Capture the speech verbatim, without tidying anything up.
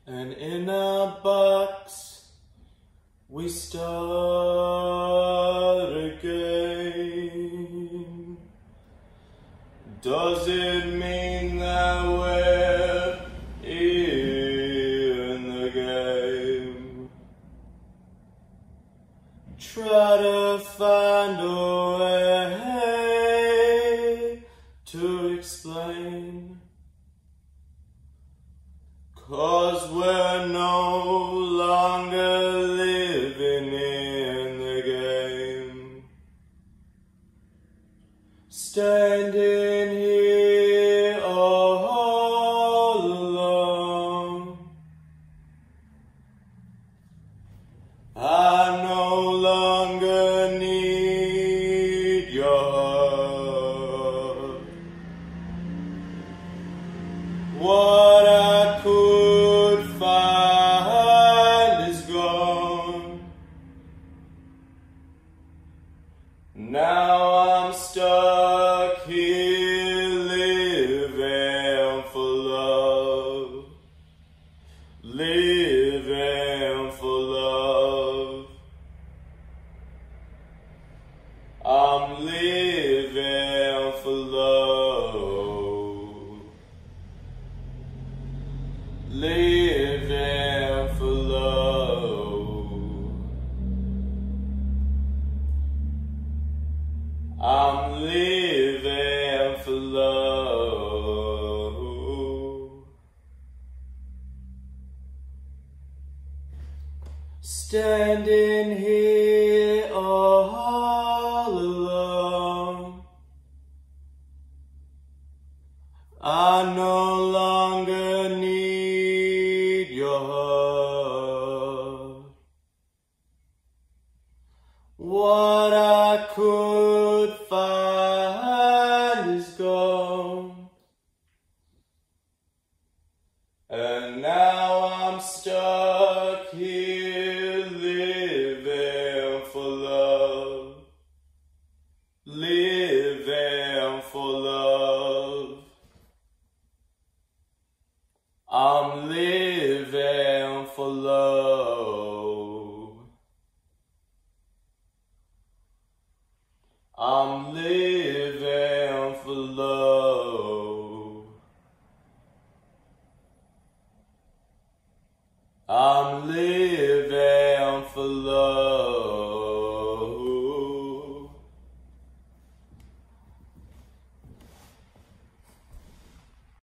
and in a box we start again. Does it mean that we're in the game? Try to find a way to explain, 'cause we're no longer living in the game. Standing here all alone, I no longer need your hug. What I could find is gone. Now I'm stuck here living for love, living for love. I'm living for love, living for love. I'm living for love. Standing here all alone, I no longer need